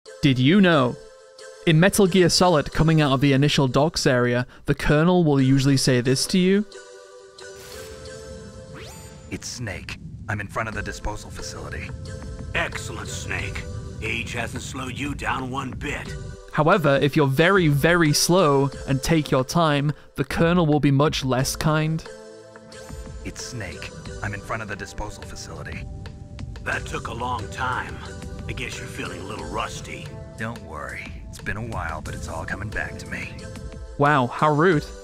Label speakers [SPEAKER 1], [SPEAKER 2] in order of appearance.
[SPEAKER 1] Did you know? In Metal Gear Solid, coming out of the initial docks area, the Colonel will usually say this to you.
[SPEAKER 2] It's Snake. I'm in front of the disposal facility.
[SPEAKER 3] Excellent, Snake. Age hasn't slowed you down one bit.
[SPEAKER 1] However, if you're very, very slow and take your time, the Colonel will be much less kind.
[SPEAKER 2] It's Snake. I'm in front of the disposal facility.
[SPEAKER 3] That took a long time. I guess you're feeling a little rusty.
[SPEAKER 2] Don't worry. It's been a while, but it's all coming back to me.
[SPEAKER 1] Wow, how rude.